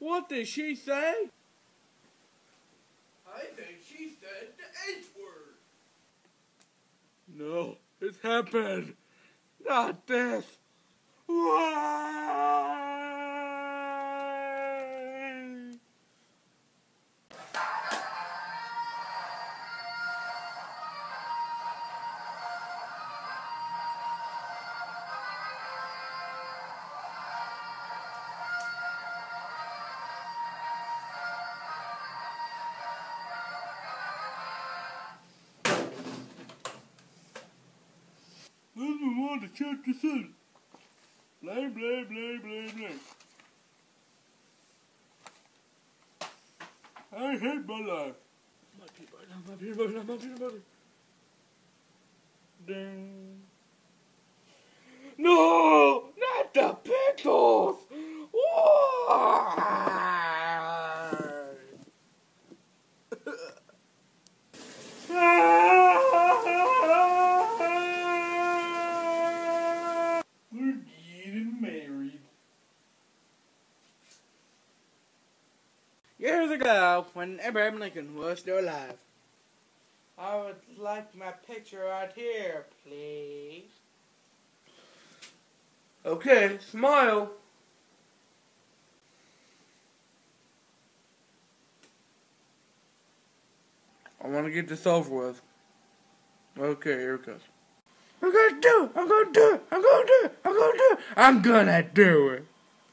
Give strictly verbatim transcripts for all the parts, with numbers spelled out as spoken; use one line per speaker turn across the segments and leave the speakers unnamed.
What did she say?
I think she said the H word.
No, it happened. Not this. Why? Let's move on to chapter seven. Blah, blah, blah, blah, blah. I hate my life. My peanut butter, my peanut butter, my peanut butter. Ding. No! Not the pickles! Why? We're getting married. Years ago, when Abraham Lincoln was still alive. I would like my picture right here, please. Okay, smile. I want to get this over with. Okay, here it goes. I'm gonna do it! I'm gonna do it! I'm gonna do it! I'm gonna do it! I'm gonna do it!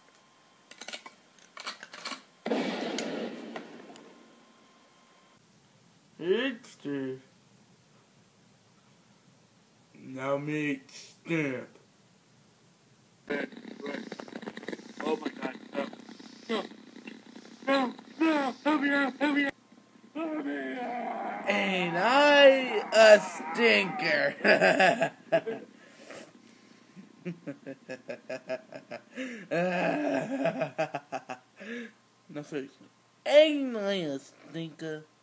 It's the... Now make stamp. Oh my god, no. No. No, no, help me out, help me out. Help me out. Ain't I a stinker? No, seriously. Ain't I a stinker?